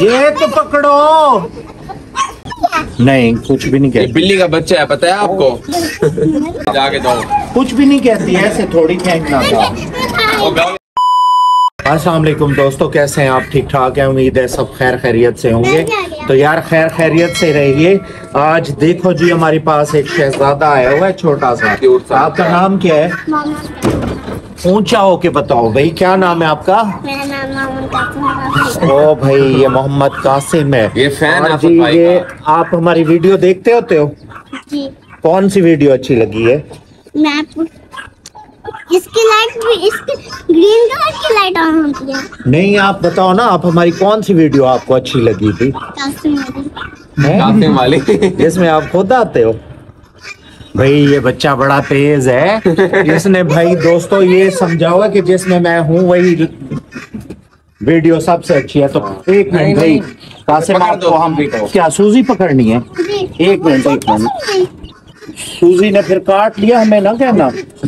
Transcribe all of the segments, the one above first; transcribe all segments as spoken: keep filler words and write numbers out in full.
ये तो पकड़ो। नहीं कुछ भी नहीं कहती। बिल्ली का बच्चा है, पता है आपको? जाके दो। कुछ भी नहीं कहती, ऐसे थोड़ी फेंकना था। अस्सलाम वालेकुम दोस्तों, कैसे हैं आप? ठीक ठाक हैं, उम्मीद है सब खैर खैरियत से होंगे। तो यार खैर खैरियत से रहिए। आज देखो जी हमारे पास एक शहजादा आया हुआ है, छोटा सा। आपका नाम क्या है? ऊंचा होके बताओ भाई, क्या नाम है आपका? मेरा नाम मोहम्मद कासिम है। ओ भाई, ये मोहम्मद कासिम है। ये फैन है जी, भाई ये आप हमारी वीडियो देखते होते हो? जी। कौन सी वीडियो अच्छी लगी है? मैं आपको इसकी लाइट भी, इसकी ग्रीन कलर की लाइट ऑन होती है। नहीं आप बताओ ना, आप हमारी कौन सी वीडियो आपको अच्छी लगी थी? कासिम वाली। कासिम वाली जिसमें आप खुद आते हो? भाई ये बच्चा बड़ा तेज है। इसने भाई दोस्तों ये समझा हुआ कि जिसमें मैं हूँ वही वीडियो सबसे अच्छी है। तो एक मिनट भाई, कासिम आपको हम क्या सूजी पकड़नी है? एक मिनट एक मिनट, सूजी ने फिर काट लिया, हमें ना कहना।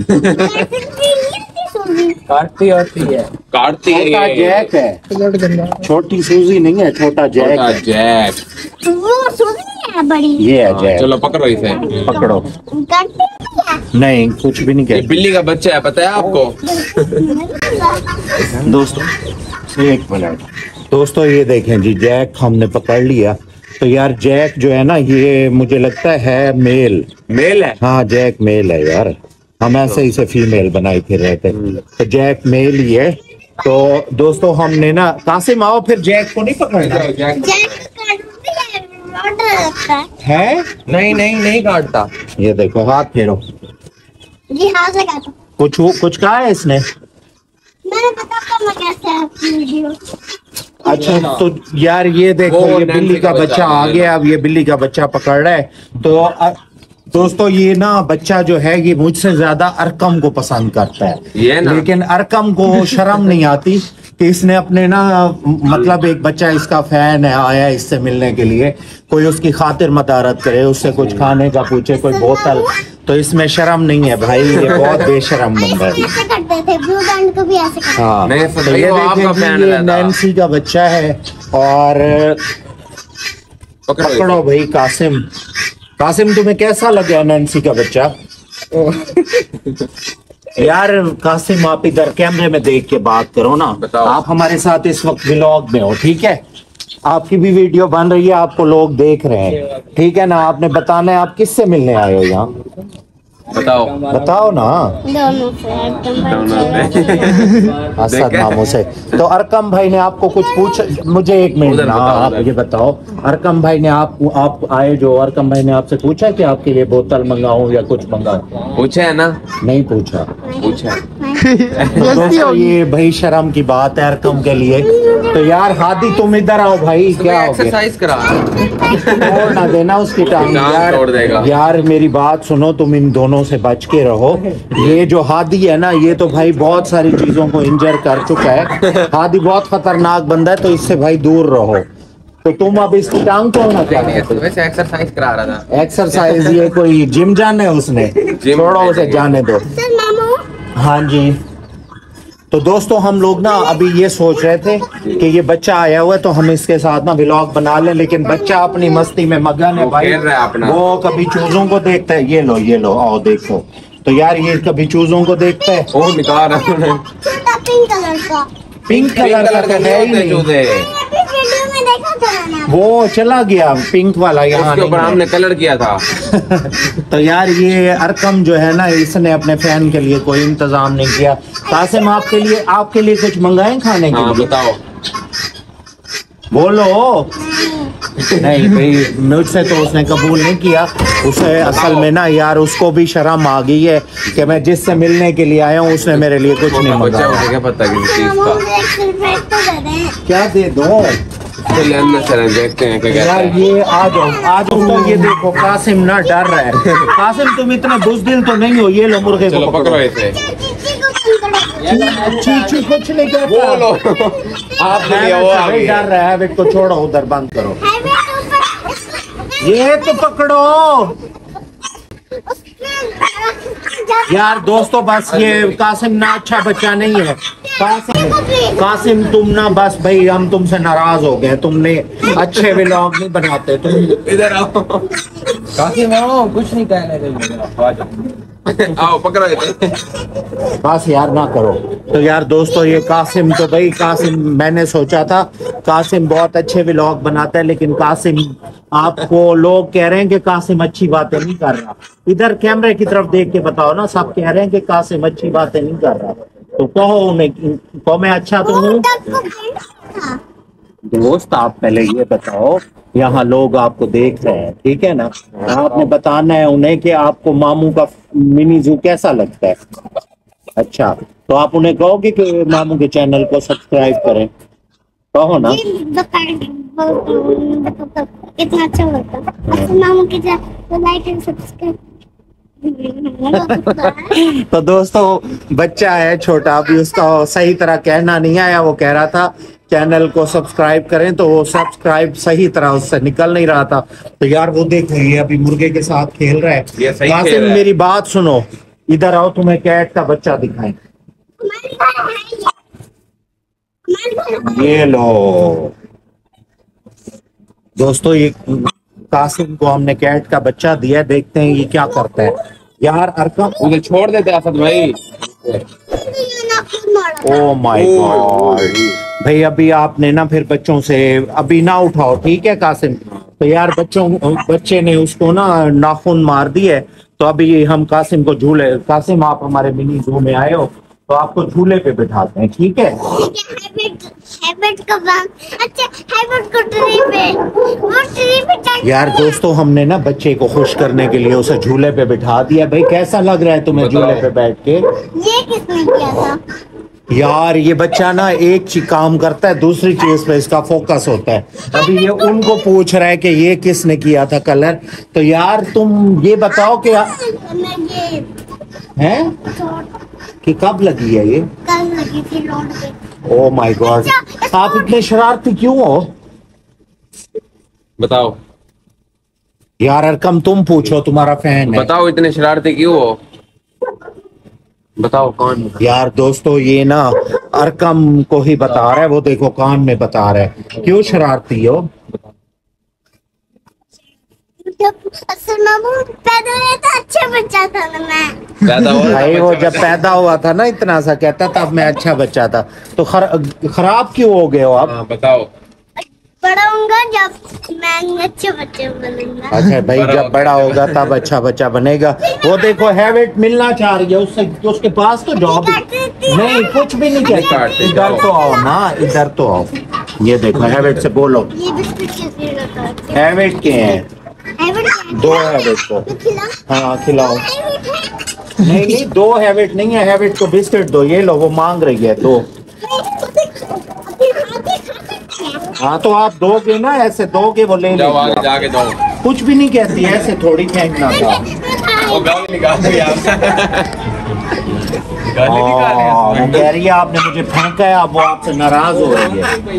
काटती होती है, काटती है। छोटा जैक है, छोटी सूजी नहीं है, छोटा जैक है। जैक वो सूजी है बड़ी। ये है जैक। चलो पकड़ो इसे। पकड़ो। नहीं कुछ भी नहीं कहती। बिल्ली का बच्चा है, पता है आपको? दोस्तों एक मिनट, दोस्तों ये देखें जी, जैक हमने पकड़ लिया। तो यार जैक जो है ना, ये मुझे लगता है मेल मेल है। हाँ जैक मेल है यार, हम ऐसे ही से फीमेल बनाए फिर रहते। तो जैक मेल ही है। तो दोस्तों हमने ना, कासिम आओ फिर, जैक को नहीं पकड़ना है। नहीं नहीं नहीं काटता। ये देखो, हाथ फेरो। जी हाथ से काटो। कुछ कुछ कहा है इसने? मैंने बताया मैं कैसे है आपकी वीडियो। अच्छा तो यार ये देखो, वो ये बिल्ली का बच्चा आ गया। अब ये बिल्ली का बच्चा पकड़ रहा है। तो अ, दोस्तों ये ना बच्चा जो है, ये मुझसे ज्यादा अरकम को पसंद करता है। ये ना? लेकिन अरकम को शर्म नहीं आती कि इसने अपने ना, मतलब एक बच्चा इसका फैन है, आया इससे मिलने के लिए, कोई उसकी खातिर मदारत करे, उससे कुछ खाने का पूछे, कोई बोतल, तो इसमें शर्म नहीं है भाई। ये बहुत बेशरम बंदा है। ऐसे करते थे, ब्लू बैंड को भी ऐसे करते थे। हाँ नहीं, तो ये आपका देखें फैन कि ये रहता। नैन्सी का बच्चा है। और पकड़ो पकड़ो भाई कासिम। कासिम तुम्हें कैसा लगा नैन्सी का बच्चा? यार कासिम आप इधर कैमरे में देख के बात करो ना। बताओ। आप हमारे साथ इस वक्त व्लॉग में हो, ठीक है? आपकी भी वीडियो बन रही है, आपको लोग देख रहे हैं, ठीक है ना? आपने बताना है आप किससे मिलने आए हो यहाँ, बताओ। बताओ ना। दोनों से असद मामू से। तो अरकम भाई ने आपको कुछ पूछा? मुझे एक मिनट ना, आप ये बताओ, अरकम भाई ने आप आप आए जो, अरकम भाई ने आपसे पूछा कि आपके लिए बोतल मंगाऊं या कुछ मंगाऊं? पूछा है ना? नहीं पूछा। पूछा तो दोस्तों ये भाई शर्म की बात है अरकम के लिए। तो यार हादी तुम इधर आओ भाई, क्या हो गया? एक्सरसाइज करा। तोड़ ना देना उसकी टांग यार। तोड़ देगा। यार मेरी बात सुनो, तुम इन दोनों से बच के रहो। ये जो हादी है ना, ये तो भाई बहुत सारी चीजों को इंजर कर चुका है। हादी बहुत खतरनाक बंदा है, तो इससे भाई दूर रहो। तो तुम अब इसकी टांग तोड़ना क्या है? वैसे एक्सरसाइज करा रहा था। एक्सरसाइज? ये कोई जिम जाने उसने? छोड़ो उसे, जाने दो। मामू हाँ जी। तो दोस्तों हम लोग ना अभी ये सोच रहे थे कि ये बच्चा आया हुआ है, तो हम इसके साथ ना व्लॉग बना लें, लेकिन बच्चा अपनी मस्ती में मगन है भाई। खेल रहा है अपना। वो कभी चूजों को देखता है, ये लो ये लो आओ देखो। तो यार ये कभी चूजों को देखता है। वो निकाल रहा है। छोटा पिंक कलर का। पिंक कलर का तो है ही नहीं। चूजे वीडियो में देखा था मैंने। वो चला गया पिंक वाला, यहाँ उसके ऊपर नहीं है। हमने कलर किया था। तो यार ये अरकम जो है ना, इसने अपने फैन के लिए कोई इंतजाम नहीं किया। कासिम आपके लिए, आपके लिए कुछ मंगाएं खाने के हाँ लिए? बताओ। बोलो। नहीं भाई मुझसे तो उसने कबूल नहीं किया। उसे असल में ना यार, उसको भी शर्म आ गई है कि मैं जिससे मिलने के लिए आया हूँ उसने मेरे लिए कुछ नहीं बच्चा मंगाया। क्या पता किसी चीज मामू का। मुझे एक सिगरेट तो दे दें। क्या दे दो? चलिए अंदर चलें, देखते हैं क्या कहता यार है। ये आ जाओ आ जाओ। तो ये देखो कासिम ना डर रहा है। कासिम तुम इतना बुज़दिल तो नहीं हो? ये लो मुर्गे चलो को पकड़ो इसे। चीची को पकड़ो। चीची कुछ नहीं कहता। बोलो। आप चलिए, वो आ गई। डर रहा है, को छोड़ो उधर, बंद करो। हाईवे के ऊपर ये तो पकड़ो। उसने यार दोस्तों बस ये कासिम ना अच्छा बच्चा नहीं है। कासिम कासिम तुम ना बस भाई हम तुमसे नाराज हो गए, तुमने अच्छे व्लॉग नहीं बनाते तुम। इधर आओ कासिम आओ, कुछ नहीं कहने देंगे। आओ पकड़ो इधर। बस यार ना करो। तो यार दोस्तों ये कासिम तो भाई कासिम मैंने सोचा था कासिम बहुत अच्छे व्लॉग बनाता है, लेकिन कासिम आपको लोग कह रहे हैं कि कासिम अच्छी बातें नहीं कर रहा। इधर कैमरे की तरफ देख के बताओ ना, सब कह रहे हैं कि कासिम अच्छी बातें नहीं कर रहा। तो कहो उन्हें को मैं अच्छा तो हूँ। दोस्त आप पहले ये बताओ, यहाँ लोग आपको देख रहे हैं ठीक है ना, आपने बताना है उन्हें कि आपको मामू का मिनी जू कैसा लगता है। अच्छा तो आप उन्हें कहोगे कि मामू के चैनल को सब्सक्राइब करें, कहो ना। कितना अच्छा लगता है मामू के चैनल लाइक एंड सब्सक्राइब। तो दोस्तों बच्चा है छोटा, अभी उसका सही तरह कहना नहीं आया। वो कह रहा था चैनल को सब्सक्राइब करें, तो वो सब्सक्राइब सही तरह उससे निकल नहीं रहा था। तो यार वो देखो ये अभी मुर्गे के साथ खेल रहा है। ये सही कासिम खेल रहा है। मेरी बात सुनो, इधर आओ तुम्हें कैट का बच्चा दिखाएं। ये लो दोस्तों, ये कासिम को हमने कैट का बच्चा दिया, देखते हैं ये क्या करता है। यार अरकम उधर छोड़ देते असद भाई। ओ माय गॉड भाई, अभी आपने ना फिर बच्चों से अभी ना उठाओ ठीक है कासिम। तो यार बच्चों बच्चे ने उसको ना नाखून मार दिए। तो अभी हम कासिम को झूले, कासिम आप हमारे मिनी जू में आए हो तो आपको झूले पे बिठाते हैं ठीक है। यार दोस्तों हमने ना बच्चे को खुश करने के लिए उसे झूले पे बिठा दिया। भाई कैसा लग रहा है तुम्हें झूले पे बैठ के? ये किसने किया था? यार ये बच्चा ना एक चीज काम करता है, दूसरी चीज पे इसका फोकस होता है। अभी ये उनको पूछ रहा है कि ये किसने किया था कलर। तो यार तुम ये बताओ कि हैं कि कब लगी है ये? कल लगी थी रोड पे। ओ माय गॉड, आप इतने शरारती क्यों हो? बताओ यार अरकम तुम पूछो, तुम्हारा फैन है। बताओ इतने शरारती क्यों हो? बताओ कौन? यार दोस्तों ये ना अरकम को ही बता रहा है, वो देखो कान में बता रहा है। क्यों शरारती हो? जब असल मामू पैदा हुआ था अच्छा बच्चा था ना मैं। पैदा हुआ भाई वो जब पैदा हुआ था ना इतना सा कहता था अब मैं अच्छा बच्चा था। तो खर, खराब क्यों हो गए हो आप? हाँ, बताओ। बड़ा होऊंगा जब मैं अच्छे बच्चे बनूंगा। अच्छा भाई जब बड़ा होगा तब अच्छा बच्चा बनेगा। वो देखो हैबिट मिलना चाह रही है उससे, तो उसके पास तो जॉब नहीं, कुछ भी नहीं कहता। इधर तो आओ ना, इधर तो आओ। ये देखो हैबिट से बोलो। ये बिस्कुट कैसे लगाते? हैबिट के हैं हैबिट दो हैबिट को। खिला हाँ खिलाओ। नहीं नहीं दो हैबिट नहीं है, हैबिट को बिस्किट दो। ये लो वो मांग रही है दो। हाँ तो आप दोगे ना, ऐसे दोगे वो ले जाओ आगे लेगी। जाके जाओ। कुछ भी नहीं कहती, ऐसे थोड़ी फेंकना था। वो गाली निकाल दी आप। गाली निकाली हाँ, वो इसमें। कह रही है आपने मुझे फेंका है, अब वो आपसे नाराज हो रही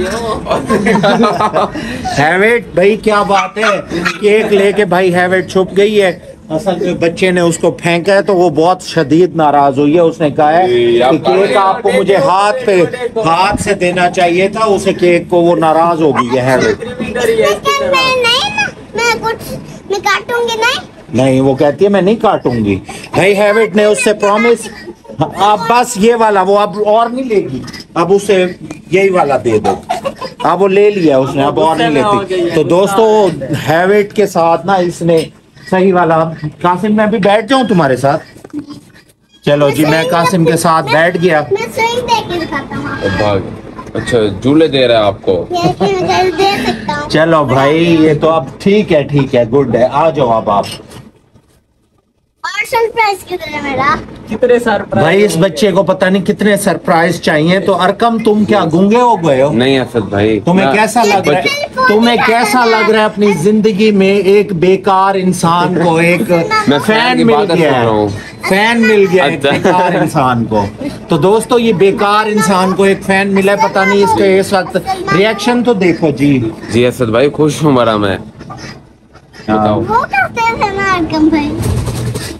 है। हैविट भाई क्या बात है, केक लेके भाई हैविट छुप गई है। असल में बच्चे ने उसको फेंका है तो वो बहुत शदीद नाराज हुई है। उसने कहा है कि केक आपको मुझे हाथ पे हाथ से देना चाहिए था, उसे केक को वो नाराज हो गई है हैविट। मैं नहीं ना, मैं कुछ मैं काटूंगी नहीं। नहीं वो कहती है मैं नहीं काटूंगी। भाई हैविट ने उससे प्रॉमिस, अब बस ये वाला वो अब और नहीं लेगी, अब उसे यही वाला दे दो। अब वो ले लिया उसने, अब और नहीं लेती। तो दोस्तों हैविट के साथ ना इसने सही वाला। कासिम मैं भी बैठ जाऊं तुम्हारे साथ? चलो जी मैं कासिम के साथ बैठ गया। मैं स्विंग दे के दिखाता हूँ। भाग। अच्छा झूले दे रहा है आपको। ये कि मैं दे सकता हूँ। चलो भाई ये तो अब ठीक है, ठीक है, गुड है। आ जाओ अब आप। और सरप्राइज किधर है मेरा? कितने सरप्राइज भाई इस बच्चे को पता नहीं कितने सरप्राइज चाहिए। तो अरकम तुम क्या गूंगे हो गए हो? नहीं असद भाई। तुम्हें मैं- कैसा लग रहा है, तुम्हें कैसा लग रहा है अपनी जिंदगी में एक बेकार इंसान को एक मैं फैन की मिल बात गया सुन रहा है, हूँ। फैन मिल गया एक अच्छा। बेकार इंसान को। तो दोस्तों ये बेकार इंसान को एक फैन मिला है, पता नहीं इसके इस वक्त रिएक्शन तो देखो जी। जी असद भाई खुश हूँ मरा मैं। बताओ। वो करते थे ना अरकम भाई।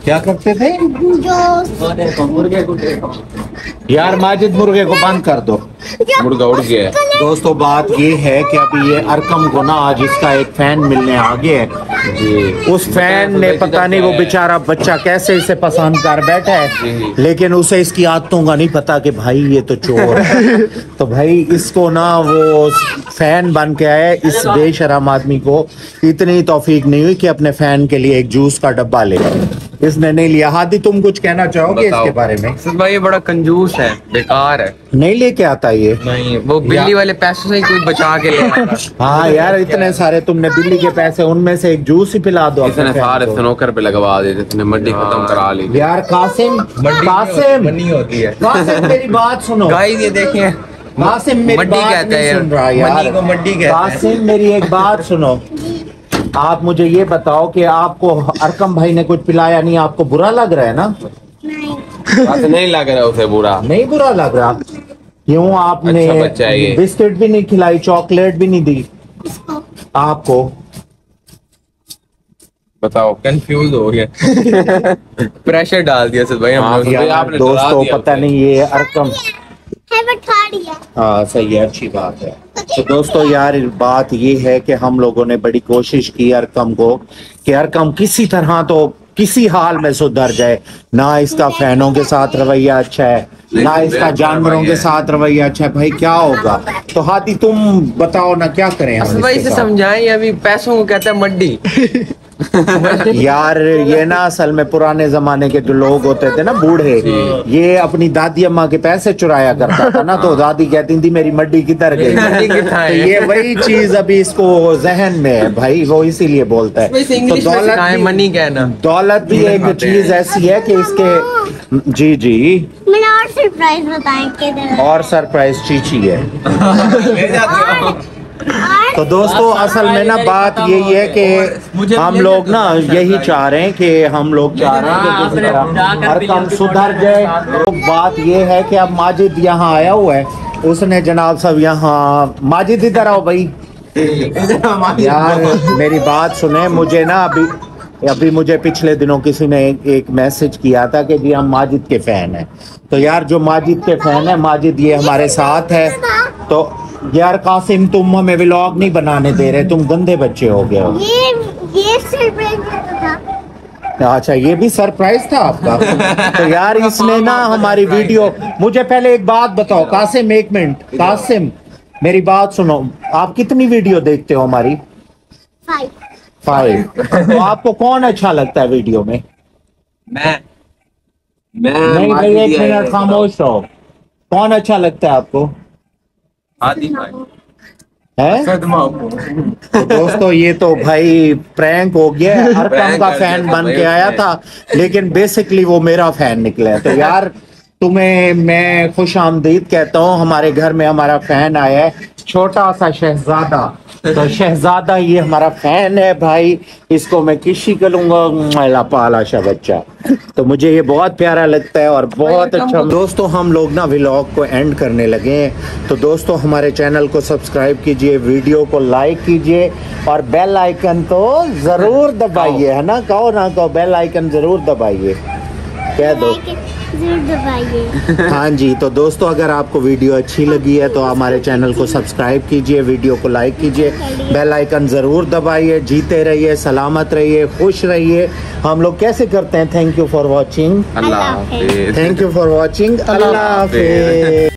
क्या करते थे जो मुर्गे को देखो। यार माजिद मुर्गे को बंद कर दो। मुर्गा उड़ गया है। दोस्तों बात ये है कि अभी ये अरकम को ना आज इसका एक फैन मिलने आ गया है जी। उस फैन ने पता नहीं वो बेचारा बच्चा कैसे इसे पसंद कर बैठा है, जी। लेकिन उसे इसकी आदतों का नहीं पता कि भाई ये तो चोर है। तो भाई इसको ना वो फैन बन के आया। इस बेशरम आदमी को इतनी तौफीक नहीं हुई कि अपने फैन के लिए एक जूस का डब्बा ले, इसने नहीं लिया। हादी तुम कुछ कहना चाहोगे बताओ। इसके बारे में? असद भाई ये बड़ा कंजूस है, बेकार है। नहीं लेके आता ये। नहीं वो बिल्ली वाले पैसों से ही कोई बचा के ले आता। हाँ यार इतने सारे तुमने बिल्ली के पैसे, उनमें से एक जूस ही पिला दो अपने इसने फैन सारे को। स्नोकर पे लगवा दिए, इसने मंडी खत्म करा ली। यार कासिम कासिम मनी होती है। कासिम मेरी बात सुनो। गाइस ये देखिए कासिम मेरी मड्डी बात कहते नहीं हैं। सुन रहा यार। मनी को मड्डी कहते हैं। कासिम मेरी एक बात सुनो। आप मुझे ये बताओ कि आपको अरकम भाई ने कुछ पिलाया नहीं, आपको बुरा लग रहा है ना? नहीं ऐसे नहीं लग रहा उसे बुरा। नहीं बुरा लग रहा? क्यों आपने अच्छा बच्चा है ये। बिस्किट भी नहीं खिलाई, चॉकलेट भी नहीं दी इसको आपको? बताओ। कंफ्यूज हो गया। प्रेशर डाल दिया असद भाई हाँ, हमने। भाई यार आपने डरा दोस्तों दिया पता उसे। नहीं ये अरकम है बठाड़ी है। हाँ सही है, अच्छी बात है। तो दोस्तों यार बात ये है कि हम लोगों ने बड़ी कोशिश की अरकम को कि अरकम किसी तरह तो किसी हाल में सुधर जाए। ना इसका फैनों के साथ रवैया अच्छा है, ना इसका जानवरों के साथ रवैया अच्छा है। भाई क्या होगा? तो हाथी तुम बताओ ना क्या करें हम असद भाई इसके से साथ? समझाएं, अभी पैसों को कहता है मड्डी। यार ये ना असल में पुराने जमाने के जो लोग होते थे ना बूढ़े, ये अपनी दादी अम्मा के पैसे चुराया करता था ना, तो दादी कहती थी मेरी मड्डी किधर गई। मड्डी किधर तो है? ये वही चीज अभी इसको जहन में है भाई, वो इसीलिए बोलता है। वैसे तो इंग्लिश में दौलत सिखाएं, भी, मनी कहना। दौलत भी एक खाते चीज हैं। ऐसी है कि इसके जी जी मैंने और सरप्राइज बताएं किधर और सरप्राइज चीची है। ले जाते हो। और तो दोस्तों असल में ना बात यही है कि हम लोग ना यही चाह रहे हैं कि हम लोग चाह रहे हैं कि किसी तरह हर काम सुधर जाए। तो बात ये है कि अब माजिद यहाँ आया हुआ है, उसने जनाब सब यहाँ, माजिद इधर आओ भाई। यार मेरी बात सुने, मुझे ना अभी अभी मुझे पिछले दिनों किसी ने एक, एक मैसेज किया था कि जी हम माजिद के फैन हैं। तो यार जो माजिद के फैन है, माजिद ये हमारे साथ है। तो यार कासिम तुम हमें व्लॉग नहीं बनाने दे रहे, तुम गंदे बच्चे हो गए हो। ये ये सरप्राइज था। अच्छा ये भी सरप्राइज था आपका? तो यार इसने ना हमारी वीडियो, मुझे पहले एक बात बताओ कासिम, एक मिनट कासिम मेरी बात सुनो, आप कितनी वीडियो देखते हो हमारी? Five five. तो आपको कौन अच्छा लगता है वीडियो में? मैं मैं नहीं भाई माजिद एक ही आया मिनट है। खामोश रहो। कौन अच्छा लगता है आपको? आदि भाई है? असद मामू। तो दोस्तों ये तो भाई प्रैंक हो गया है। अरकम प्रैंक का कर फैन दिया था बन भाई के आया उसने। था, लेकिन बेसिकली वो मेरा फैन निकला है। तो यार तुम्हें मैं खुश आमदीद कहता हूँ, हमारे घर में हमारा फैन आया है, छोटा सा शहजादा। तो शहजादा ये हमारा फैन है भाई, इसको मैं किसी करूंगा पाला सा बच्चा। तो मुझे ये बहुत प्यारा लगता है और बहुत अच्छा। दोस्तों हम लोग ना व्लॉग को एंड करने लगे हैं, तो दोस्तों हमारे चैनल को सब्सक्राइब कीजिए, वीडियो को लाइक कीजिए और बेल आइकन तो जरूर दबाइए, है ना? कहो ना कहो, बेल आइकन जरूर दबाइए, कह दो। जरूर दबाइए। हाँ जी। तो दोस्तों अगर आपको वीडियो अच्छी लगी है तो हमारे चैनल को सब्सक्राइब कीजिए, वीडियो को लाइक कीजिए, बेल आइकन ज़रूर दबाइए। जीते रहिए, सलामत रहिए, खुश रहिए। हम लोग कैसे करते हैं? Thank you for watching. अल्लाह हाफिज। Thank you for watching. अल्लाह हाफिज।